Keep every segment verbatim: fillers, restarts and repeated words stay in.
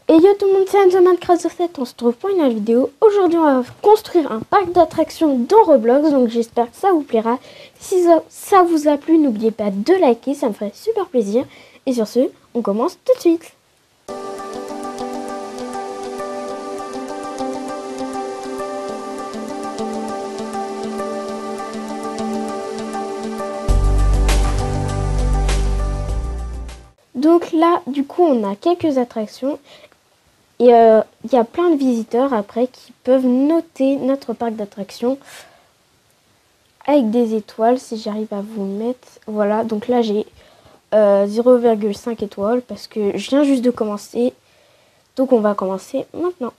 Et yo tout le monde, c'est Enzo Minecraft zéro sept, on se retrouve pour une nouvelle vidéo. Aujourd'hui on va construire un parc d'attractions dans Roblox, donc j'espère que ça vous plaira. Si ça, ça vous a plu, n'oubliez pas de liker, ça me ferait super plaisir. Et sur ce, on commence tout de suite. Donc là, du coup, on a quelques attractions. Et il euh, y a plein de visiteurs après qui peuvent noter notre parc d'attractions avec des étoiles, si j'arrive à vous mettre. Voilà, donc là j'ai euh, zéro virgule cinq étoiles parce que je viens juste de commencer. Donc on va commencer maintenant.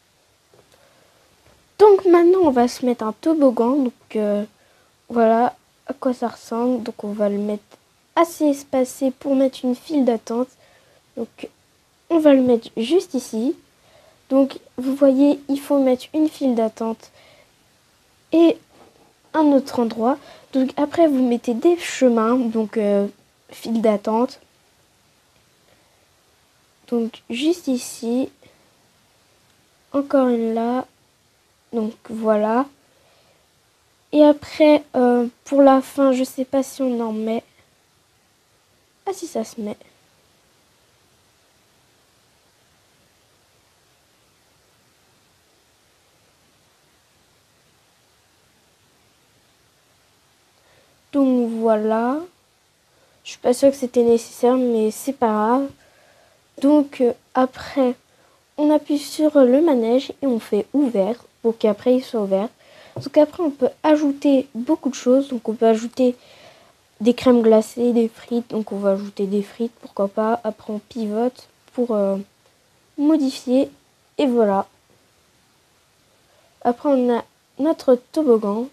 Donc maintenant on va se mettre un toboggan. Donc euh, voilà à quoi ça ressemble. Donc on va le mettre assez espacé pour mettre une file d'attente. Donc on va le mettre juste ici. Donc vous voyez, il faut mettre une file d'attente et un autre endroit. Donc après vous mettez des chemins, donc euh, file d'attente. Donc juste ici, encore une là. Donc voilà. Et après euh, pour la fin, je sais pas si on en met. Ah si, ça se met. Donc voilà. Je suis pas sûre que c'était nécessaire, mais c'est pas grave. Donc euh, après, on appuie sur le manège et on fait ouvert pour qu'après il soit ouvert. Donc après, on peut ajouter beaucoup de choses. Donc on peut ajouter des crèmes glacées, des frites. Donc on va ajouter des frites, pourquoi pas. Après, on pivote pour euh, modifier. Et voilà. Après, on a notre toboggan.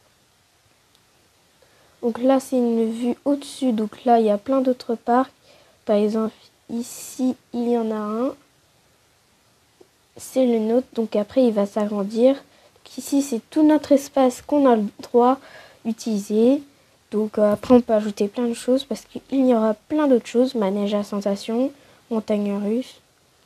Donc là, c'est une vue au-dessus. Donc là, il y a plein d'autres parcs. Par exemple, ici, il y en a un. C'est le nôtre. Donc après, il va s'agrandir. Ici, c'est tout notre espace qu'on a le droit d'utiliser. Donc euh, après, on peut ajouter plein de choses parce qu'il y aura plein d'autres choses. Manège à sensation, montagne russe.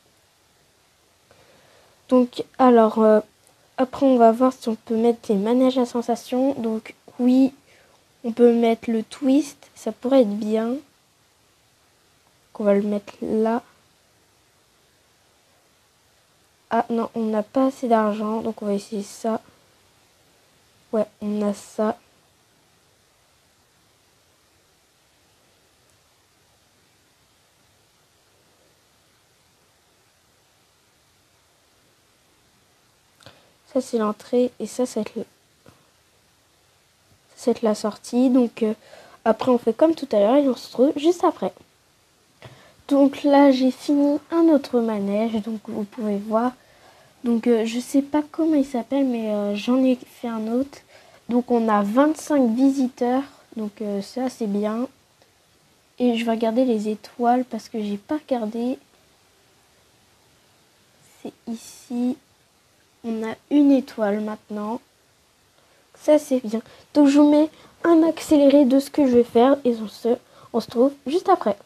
Donc, alors, euh, après, on va voir si on peut mettre les manèges à sensation. Donc, oui, on peut mettre le twist. Ça pourrait être bien. Donc, on va le mettre là. Ah non, on n'a pas assez d'argent. Donc, on va essayer ça. Ouais, on a ça. Ça, c'est l'entrée et ça, c'est le... c'est la sortie. Donc, euh, après, on fait comme tout à l'heure et on se retrouve juste après. Donc là, j'ai fini un autre manège. Donc, vous pouvez voir. Donc, euh, je sais pas comment il s'appelle, mais euh, j'en ai fait un autre. Donc, on a vingt-cinq visiteurs. Donc, euh, ça, c'est bien. Et je vais regarder les étoiles parce que j'ai pas regardé. C'est ici. On a une étoile maintenant. Ça, c'est bien. Donc, je vous mets un accéléré de ce que je vais faire. Et on se, on se trouve juste après.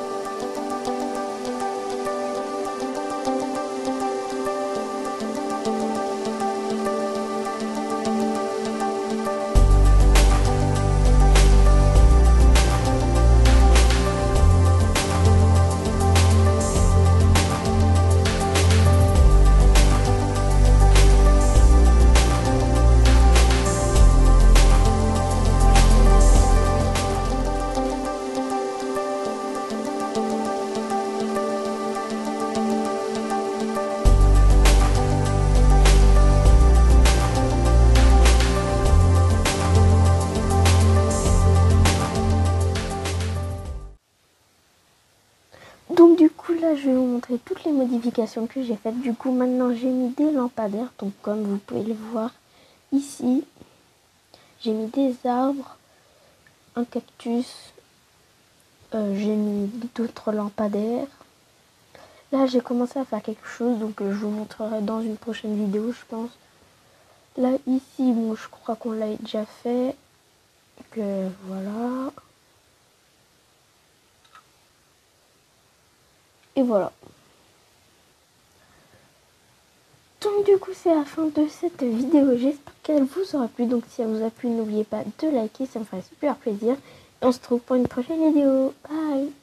Donc du coup là je vais vous montrer toutes les modifications que j'ai faites. Du coup maintenant j'ai mis des lampadaires. Donc comme vous pouvez le voir ici, j'ai mis des arbres, un cactus, euh, j'ai mis d'autres lampadaires. Là j'ai commencé à faire quelque chose, donc euh, je vous montrerai dans une prochaine vidéo je pense. Là ici, bon je crois qu'on l'a déjà fait. Que voilà. Et voilà. Donc du coup c'est la fin de cette vidéo, j'espère qu'elle vous aura plu. Donc si elle vous a plu, n'oubliez pas de liker, ça me ferait super plaisir. Et on se retrouve pour une prochaine vidéo. Bye.